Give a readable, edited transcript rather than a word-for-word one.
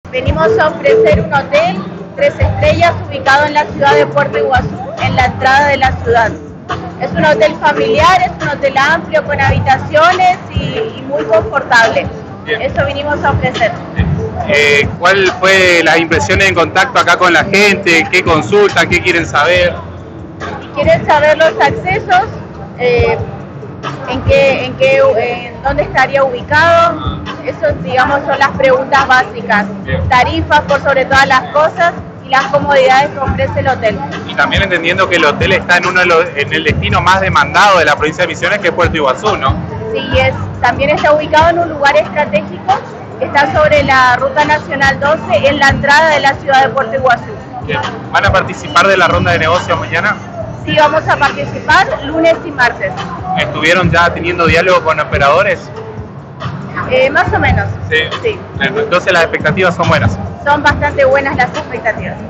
Venimos a ofrecer un hotel 3 estrellas ubicado en la ciudad de Puerto Iguazú, en la entrada de la ciudad. Es un hotel familiar, es un hotel amplio con habitaciones y muy confortable. Bien. Eso vinimos a ofrecer. ¿Cuál fue las impresiones en contacto acá con la gente? ¿Qué consultan? ¿Qué quieren saber? Quieren saber los accesos, en dónde estaría ubicado. Eso, digamos, son las preguntas básicas. Bien. Tarifas por sobre todas las cosas y las comodidades que ofrece el hotel. Y también entendiendo que el hotel está en el destino más demandado de la provincia de Misiones, que es Puerto Iguazú, ¿no? Sí, también está ubicado en un lugar estratégico. Está sobre la Ruta Nacional 12, en la entrada de la ciudad de Puerto Iguazú. Bien. ¿Van a participar de la ronda de negocios mañana? Sí, vamos a participar lunes y martes. ¿Estuvieron ya teniendo diálogo con operadores? Más o menos. Sí. Sí. Entonces las expectativas son buenas. Son bastante buenas las expectativas.